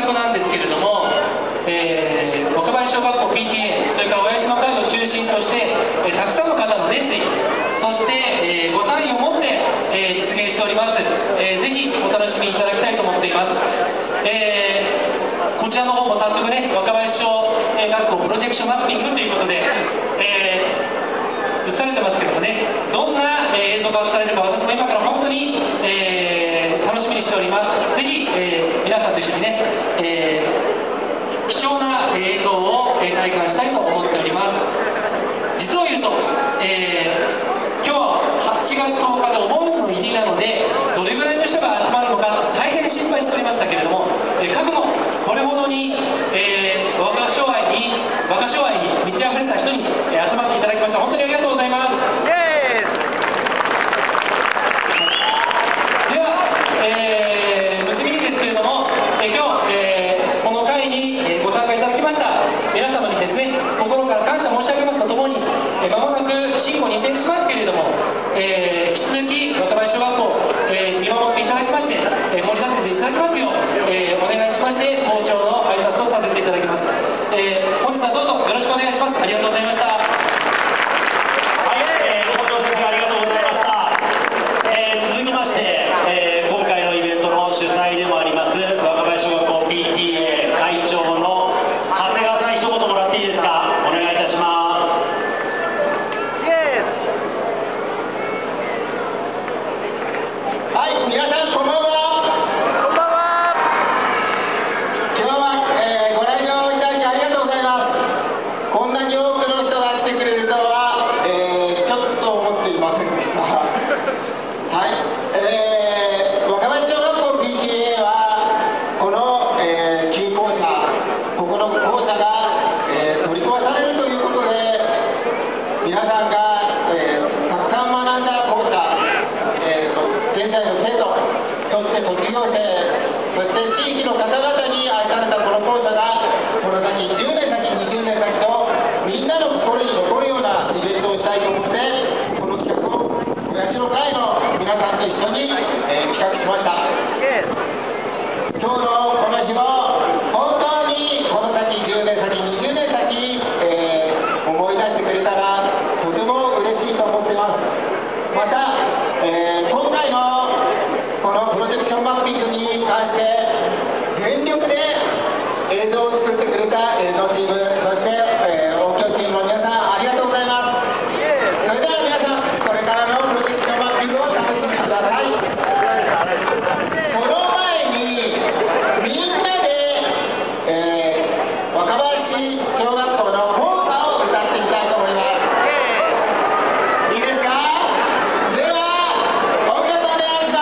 曲なんですけれども、若林小学校 PTA、それから親父の会を中心として、たくさんの方の熱意、そして、ご賛意を持って、実現しております。ぜひお楽しみいただきたいと思っています。こちらの方も早速ね、若林小学校プロジェクションマッピングということで、映されてますけどもね、どんな映像が映されるか、私も今から本当に、楽しみにしております。ぜひ、皆さんと一緒にね、貴重な映像を体感したいと思っております。実を言うと、今日8月10日でお盆の入りなので、どれぐらいの人が集まるのか大変心配しておりましたけれども、過去もこれほどに、若昭愛に満ち溢れた人に集まっていただきました。本当にありがとうございます。では、結びにですけれども、今日、この会にご参加いただきました皆様にですね、心から感謝申し上げますとともに、まもなく新校に移転しますけれども、引き続き若林小学校、見守っていただきまして、盛り立てていただきますよう、お願いしまして、校長の挨拶とさせていただきます。本日はどうぞよろしくお願いします。ありがとうございました。 はい、校長先生ありがとうございました。続きまして、今回のイベントの主催でもあります若林小学校 PTA 会長の長谷川さん、一言もらっていいですか。お願いいたします。 はい、皆さんこんばんは。今日は、ご来場いただきありがとうございます。こんなに多くの人が来てくれるとは、ちょっと思っていませんでした。はい、若林小学校 PTA はこの、旧校舎、ここの校舎が、取り壊されるということで、皆さんが、たくさん学んだ校舎、現在の生徒、そして卒業生、そして地域の方々に愛されたこの校舎が、この先10年先、20年先とみんなの心に残るようなイベントをしたいと思って、この企画を親父の会の皆さんと一緒に、企画しました。今日のこの日も本当にこの先10年先、20年先、思い出してくれたらとても嬉しいと思っています。また、今回のこのプロジェクションマッピングに関して全力で映像を作ってくれた映像チーム、そして、音響チームの皆さんありがとうございます。それでは皆さん、これからのプロジェクションマッピングを楽しんでください。その前にみんなで、若林小学校の校歌を歌ってみたいと思います。いいですか。では音楽お願いします。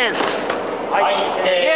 です。 はい、